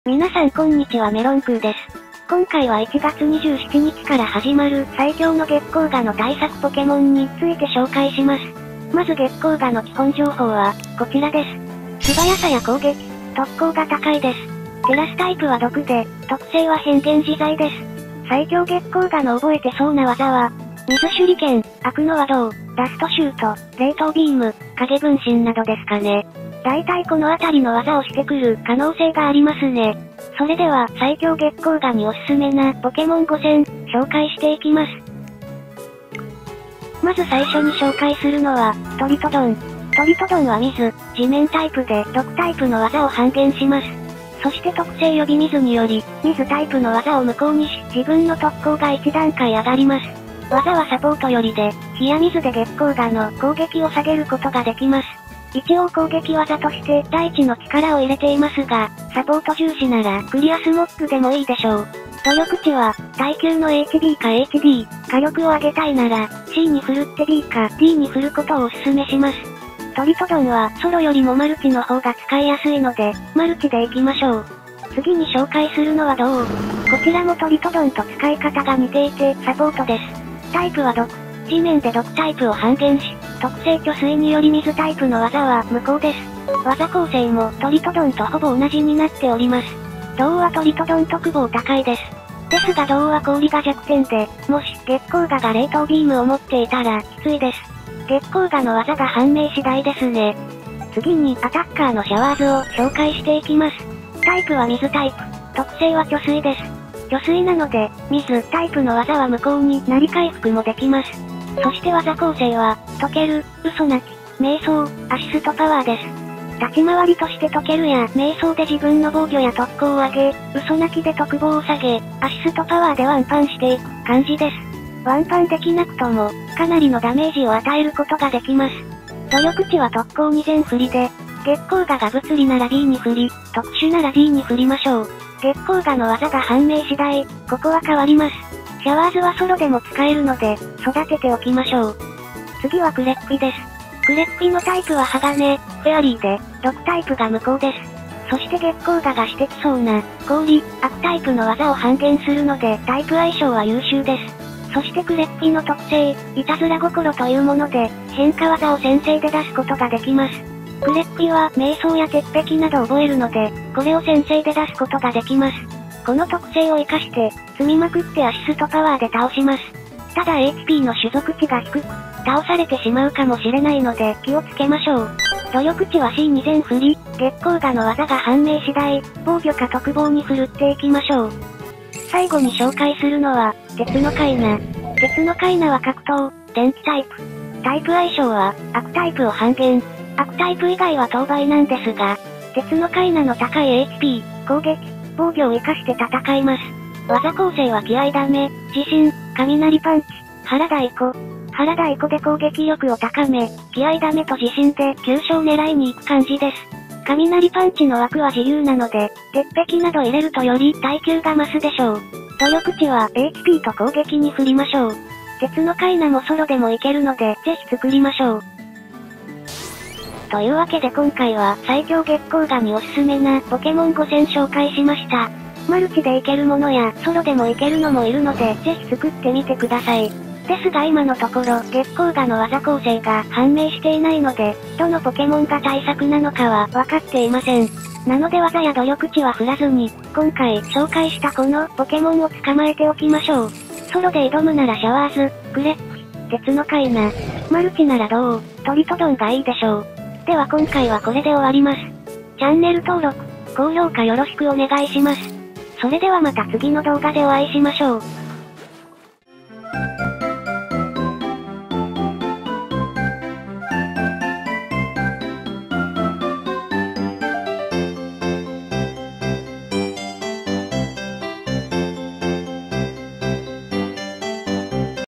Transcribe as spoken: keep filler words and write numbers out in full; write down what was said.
皆さんこんにちは、メロンクーです。今回はいちがつにじゅうしちにちから始まる最強の月光河の対策ポケモンについて紹介します。まず月光河の基本情報は、こちらです。素早さや攻撃、特攻が高いです。テラスタイプは毒で、特性は変幻自在です。最強月光河の覚えてそうな技は、水手裏剣、悪の和道、ラストシュート、冷凍ビーム、影分身などですかね。だいたいこのあたりの技をしてくる可能性がありますね。それでは最強月光河におすすめなポケモンごせん紹介していきます。まず最初に紹介するのはトリトドン。トリトドンは水、地面タイプで毒タイプの技を半減します。そして特性呼び水により水タイプの技を無効にし自分の特攻がいちだんかい上がります。技はサポートよりで火や水で月光河の攻撃を下げることができます。一応攻撃技として大地の力を入れていますが、サポート重視ならクリアスモッグでもいいでしょう。努力値は耐久の エイチビー か エイチディー、火力を上げたいなら シー に振るって B か D に振ることをお勧めします。トリトドンはソロよりもマルチの方が使いやすいので、マルチでいきましょう。次に紹介するのは銅。こちらもトリトドンと使い方が似ていてサポートです。タイプは毒。地面で毒タイプを半減し、特性貯水により水タイプの技は無効です。技構成もトリトドンとほぼ同じになっております。銅はトリトドン特防高いです。ですが銅は氷が弱点で、もし月光河が冷凍ビームを持っていたらきついです。月光河の技が判明次第ですね。次にアタッカーのシャワーズを紹介していきます。タイプは水タイプ、特性は貯水です。貯水なので、水タイプの技は無効になり回復もできます。そして技構成は、溶ける、嘘泣き、瞑想、アシストパワーです。立ち回りとして溶けるや瞑想で自分の防御や特攻を上げ、嘘泣きで特防を下げ、アシストパワーでワンパンしていく感じです。ワンパンできなくとも、かなりのダメージを与えることができます。努力値は特攻に全振りで、月光河が物理なら B に振り、特殊なら D に振りましょう。月光河の技が判明次第、ここは変わります。シャワーズはソロでも使えるので、育てておきましょう。次はクレッピです。クレッピのタイプは鋼、フェアリーで、毒タイプが無効です。そして月光河がしてきそうな、氷、悪タイプの技を半減するので、タイプ相性は優秀です。そしてクレッピの特性、いたずら心というもので、変化技を先制で出すことができます。クレッピは瞑想や鉄壁など覚えるので、これを先制で出すことができます。この特性を活かして、積みまくってアシストパワーで倒します。ただ エイチピー の種族値が低く、倒されてしまうかもしれないので気をつけましょう。努力値は シー に全振り、月光河の技が判明次第、防御か特防に振るっていきましょう。最後に紹介するのは、鉄のカイナ。鉄のカイナは格闘、電気タイプ。タイプ相性は、悪タイプを半減。悪タイプ以外は当倍なんですが、鉄のカイナの高い エイチピー、攻撃、防御を活かして戦います。技構成は気合ダメ、地震、雷パンチ、原太鼓。原太鼓で攻撃力を高め、気合ダメと地震で急所を狙いに行く感じです。雷パンチの枠は自由なので、鉄壁など入れるとより耐久が増すでしょう。努力値は エイチピー と攻撃に振りましょう。鉄のカイナもソロでもいけるので、ぜひ作りましょう。というわけで今回は最強月光河におすすめなポケモンごせん紹介しました。マルチでいけるものやソロでもいけるのもいるのでぜひ作ってみてください。ですが今のところ月光河の技構成が判明していないので、どのポケモンが対策なのかは分かっていません。なので技や努力値は振らずに、今回紹介したこのポケモンを捕まえておきましょう。ソロで挑むならシャワーズ、クレッピ、鉄のカイナ、マルチなら銅、トリトドンがいいでしょう。では今回はこれで終わります。チャンネル登録、高評価よろしくお願いします。それではまた次の動画でお会いしましょう。